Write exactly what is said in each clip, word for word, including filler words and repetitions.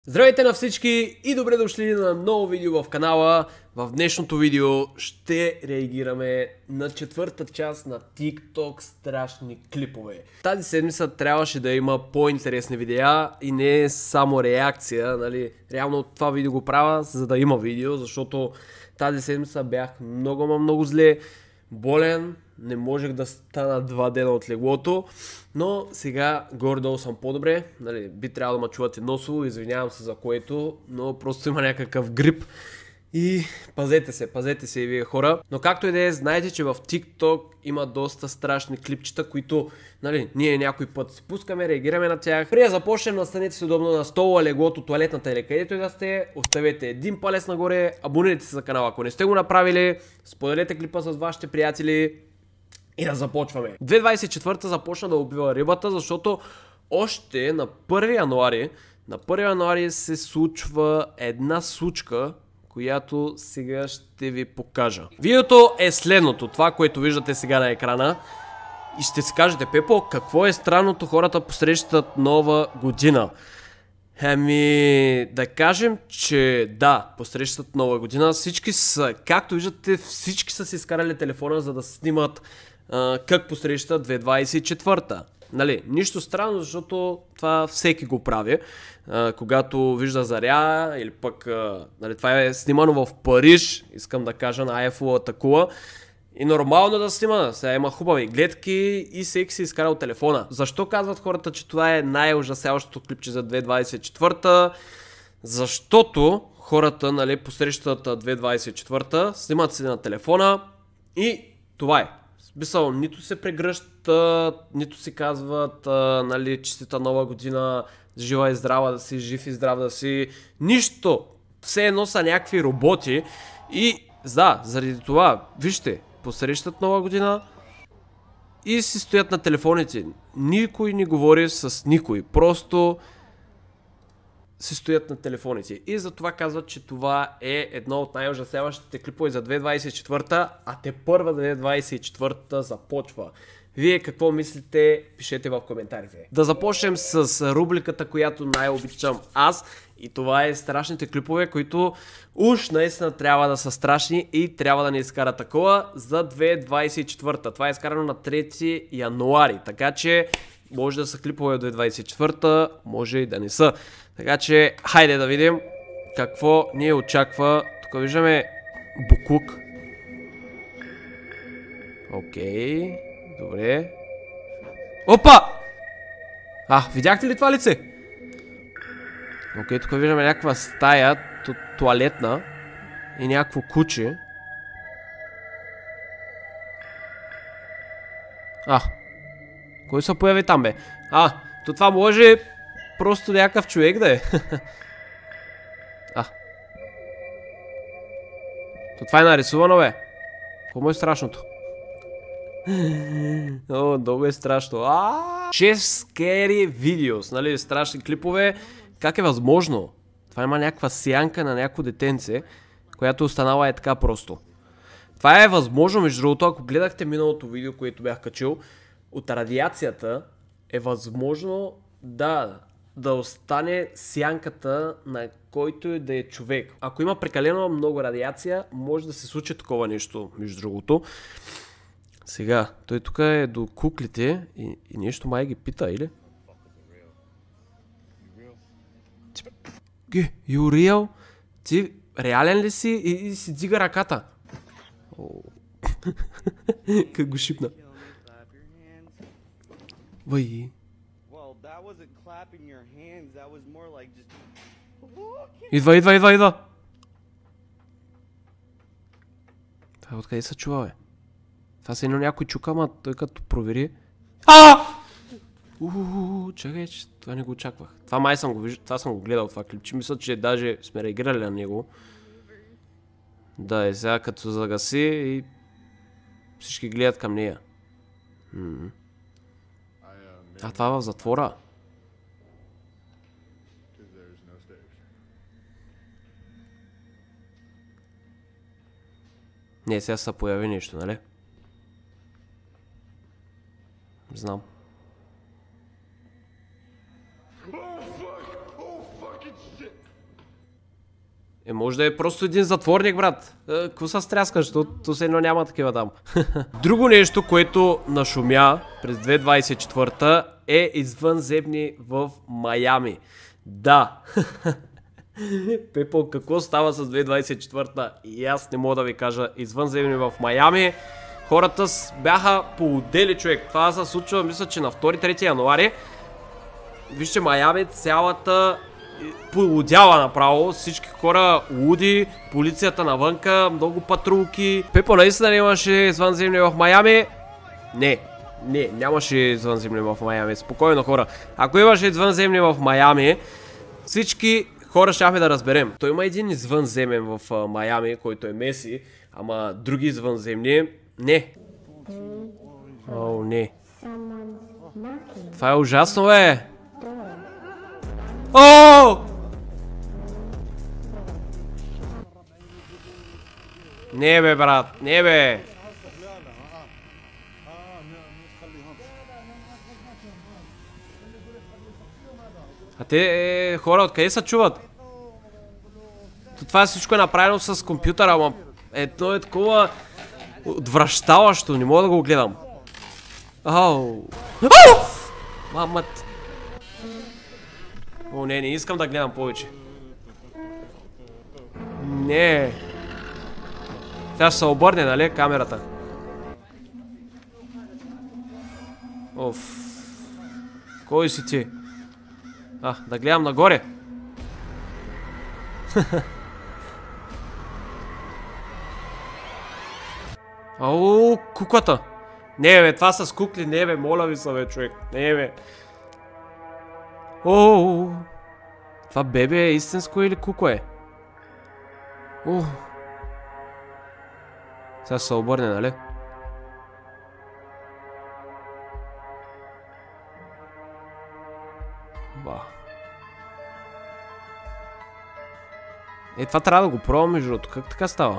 Здравейте на всички и добре дошли на ново видео в канала. В днешното видео ще реагираме на четвърта част на TikTok страшни клипове. Тази седмица трябваше да има по-интересни видеа и не само реакция, нали? Реално това видео го правя, за да има видео, защото тази седмица бях много, много зле, болен, не можех да стана два дена от леглото, но сега горе-долу съм по-добре, нали, би трябвало да ме чувате носово, извинявам се за което, но просто има някакъв грип и пазете се, пазете се и вие хора. Но както и да е, знаете, че в TikTok има доста страшни клипчета, които, нали, ние някой път си пускаме, реагираме на тях. Преди да започнем, настанете се удобно на стола, леглото, туалетната или където и да сте, оставете един палец нагоре, абонирайте се за канала, ако не сте го направили, споделете клипа с вашите приятели. И да започваме. две хиляди двадесет и четвърта започна да убива рибата, защото още на първи януари, на първи януари се случва една случка, която сега ще ви покажа. Видеото е следното, това, което виждате сега на екрана. И ще си кажете, Пепо, какво е странното, хората посрещат нова година? Ами, да кажем, че да, посрещат нова година. Всички са, както виждате, всички са си изкарали телефона, за да снимат Uh, как посрещат две хиляди двадесет и четвърта. Нали, нищо странно, защото това всеки го прави. Uh, когато вижда заря или пък uh, нали, това е снимано в Париж, искам да кажа, на Айфеловата кула. И нормално да снима, сега има хубави гледки и всеки си изкарал телефона. Защо казват хората, че това е най-ужасяващото клипче за две хиляди двадесет и четвърта? Защото хората, нали, посрещат две хиляди двадесет и четвърта, снимат се на телефона и това е. Смисъл, нито се прегръщат, нито си казват, а, нали, честита нова година, жива и здрава да си, жив и здрав да си, нищо. Все едно са някакви роботи и да, заради това, вижте, посрещат нова година и си стоят на телефоните. Никой не говори с никой, просто си стоят на телефоните. И затова казват, че това е едно от най-ужасяващите клипове за две хиляди двадесет и четвърта, а те първа две хиляди двадесет и четвърта започва. Вие какво мислите? Пишете в коментарите. Да започнем с рубриката, която най-обичам аз. И това е страшните клипове, които уж наистина трябва да са страшни и трябва да ни изкара такова за две хиляди двадесет и четвърта. Това е изкарано на трети януари, така че може да са клипове от две хиляди двадесет и четвърта, може и да не са. Така че, хайде да видим какво ни очаква. Тук виждаме буклук. Окей, добре. Опа! А, видяхте ли това лице? Окей, тук виждаме някаква стая, туалетна и някакво куче. А, кой се появи там, бе? А, то това може просто някакъв човек да е. А. То това е нарисувано, бе. Какво е страшното? О, много е страшно. шест scary videos, нали, страшни клипове. Как е възможно? Това има някаква сянка на някакво детенце, която останала е така просто. Това е възможно, между другото, ако гледахте миналото видео, което бях качил, от радиацията е възможно да, да остане сянката на който и да е човек. Ако има прекалено много радиация, може да се случи такова нещо, между другото. Сега, той тук е до куклите и, и нещо май ги пита, или? Ге, you real? Ти реален ли си? И, и си дига ръката. Как го шипна. Вай. Идва, идва, идва, идва. Това откъде се чува, бе? Това се едно някой чука, ама той като провери. А! Ууу, чакай, че това не го очаквах. Това май съм го виждал, това съм го гледал това клипче. Мисля, че даже сме реагирали на него. Да, и сега като загаси и всички гледат към нея. М-м. А, това е в затвора. Не, сега се появи нещо, нали? Знам. Е, може да е просто един затворник, брат. Е, какво се стряскаш, защото се едно няма такива там. Друго нещо, което нашумя през две хиляди двадесет и четвърта е извънземни в Майами. Да. Пепо, какво става с две хиляди двадесет и четвърта? И аз не мога да ви кажа. Извънземни в Майами. Хората бяха поудели, човек. Това се случва, мисля, че на втори-трети януари. Вижте, Майами цялата полудяла направо, всички хора луди, полицията навънка, много патрулки. Пепо, наистина не имаше извънземни в Майами? Не, не, нямаше извънземни в Майами. Спокойно, хора. Ако имаше извънземни в Майами, всички хора щяхме да разберем. Той има един извънземен в uh, Майами, който е Меси, ама други извънземни не. О, не. Това е ужасно, бе. О! Не, бе, брат, не, бе. А те е, хора, откъде се чуват? Това всичко е направено с компютъра, ама едно е такова отвращаващо, не мога да го гледам. Ау! Ау! Мамът! О, не, не искам да гледам повече. Не. Тя ще се обърне, нали, камерата? Оф. Кой си ти? А, да гледам нагоре. Ау, куклата. Не, бе, това с кукли, не, бе, моля ви се, бе, човек. Не, бе. Оу. Това бебе е истинско или кукла е? Оу. Сега ще се обърне, нали? Ба. Е, това трябва да го пробвам, между другото. Как така става?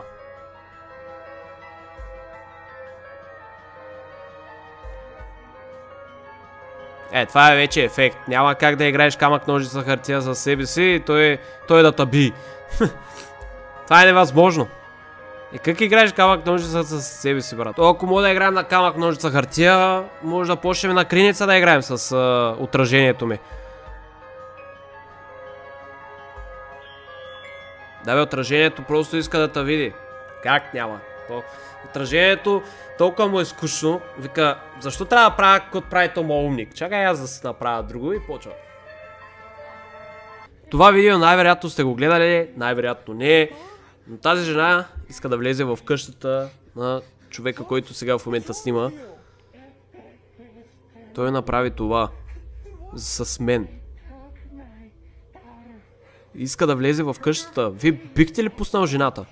Е, това е вече ефект. Няма как да играеш камък, ножица, хартия за себе си и той, той да таби. Това е невъзможно. И как играеш камък, ножица за себе си, брат? То, ако мога да играем на камък, ножица, хартия, може да почнем на криница да играем с а, отражението ми. Да, бе, отражението просто иска да те види. Как няма? То, отражението толкова му е скучно. Вика, защо трябва да правя код прави то моят умник? Чакай аз да си направя друго и почва. Това видео най-вероятно сте го гледали, най-вероятно не. Но тази жена иска да влезе в къщата на човека, който сега в момента снима. Той направи това с мен. Иска да влезе в къщата. Вие бихте ли пуснал жената?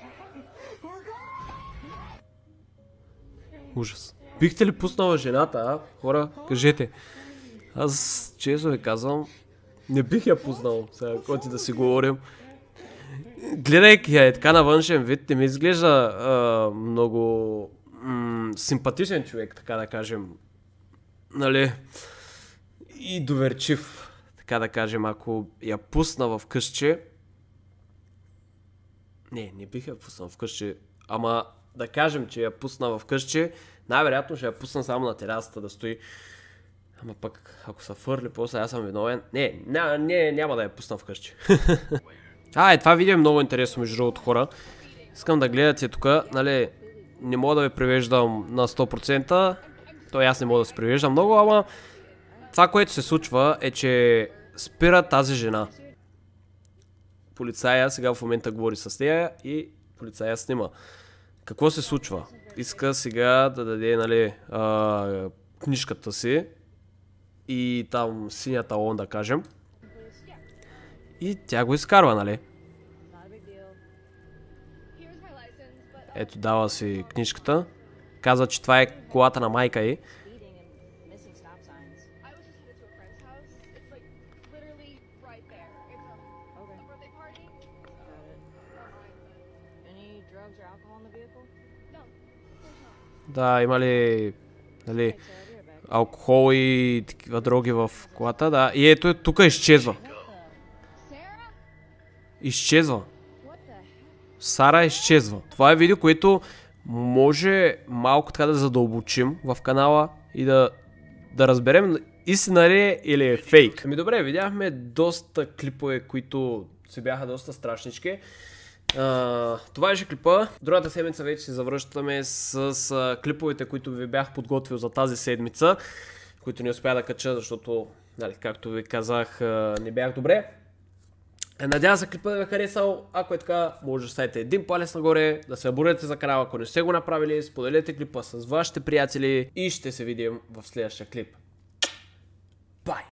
Ужас. Бихте ли пуснала жената, а? Хора, кажете. Аз, честно ви казвам, не бих я пуснал. Сега, който да си говорим. Гледайки я е така на външен вид, не ми изглежда а, много симпатичен човек, така да кажем. Нали? И доверчив. Така да кажем, ако я пусна в къщи... Не, не бих я пуснал в къщи. Ама да кажем, че я пусна в къщи, най-вероятно ще я пусна само на терасата да стои. Ама пък, ако се фърли, после аз съм виновен. Не, не, не няма да я пусна в къщи. А, е, това видео е много интересно, между другото, хора. Искам да гледате тук, нали, не мога да ви привеждам на сто процента. То аз не мога да се привеждам много, ама това, което се случва е, че спира тази жена. Полицая сега в момента говори с нея и полицая снима. Какво се случва? Иска сега да даде, нали, а, книжката си и там синята лон, да кажем. И тя го изкарва, нали? Ето, дава си книжката. Казва, че това е колата на майка й. Да, има ли, нали, алкохол и такива дроги в колата, да. И ето, тук изчезва. Изчезва. Сара изчезва. Това е видео, което може малко така да задълбочим в канала и да, да разберем истина ли е или е фейк. Ами добре, видяхме доста клипове, които се бяха доста страшнички. Uh, това е клипа. Другата седмица вече се завръщаме с uh, клиповете, които ви бях подготвил за тази седмица, които не успя да кача, защото, нали, както ви казах, uh, не бях добре. Надявам се клипа да ви е харесал. Ако е така, може да ставите един палец нагоре, да се абонирате за канала, ако не сте го направили, споделете клипа с вашите приятели и ще се видим в следващия клип. Бай!